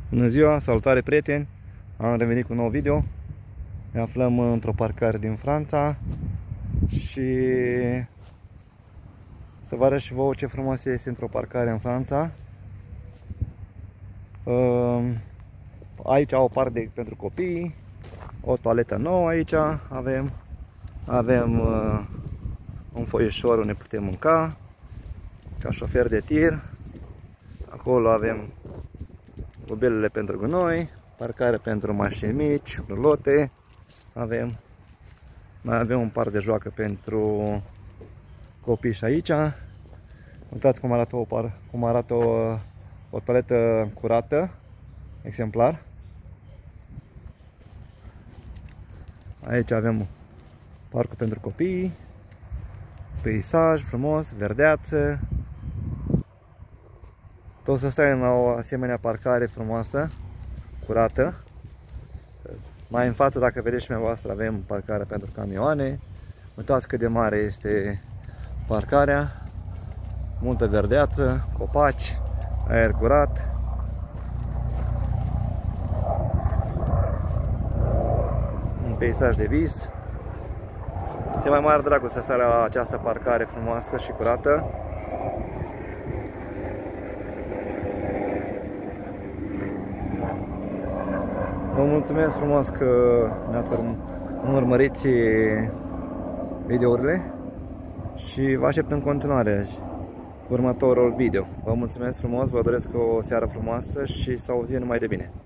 Bună ziua, salutare prieteni! Am revenit cu un nou video. Ne aflăm într-o parcare din Franța și să vă arăt și vouă ce frumos este într-o parcare în Franța. Aici au o parte pentru copii, o toaletă nouă aici avem un foieșor unde putem mânca, ca șofer de tir. Acolo avem gobelele pentru gunoi, parcare pentru mașini mici, rulote. Mai avem un parc de joacă pentru copii și aici. Uitați cum arată o toaletă curată, exemplar. Aici avem parcul pentru copii, peisaj frumos, verdeață. Tot să stai în o asemenea parcare frumoasă, curată. Mai în față, dacă vedeți și dumneavoastră, avem parcarea pentru camioane. Uitați cât de mare este parcarea. Multă verdeață, copaci, aer curat. Un peisaj de vis. Ce mai mare dragul să stai la această parcare frumoasă și curată. Vă mulțumesc frumos că ne-ați urmărit videourile și vă aștept în continuare cu următorul video. Vă mulțumesc frumos, vă doresc o seară frumoasă și să auzi numai de bine.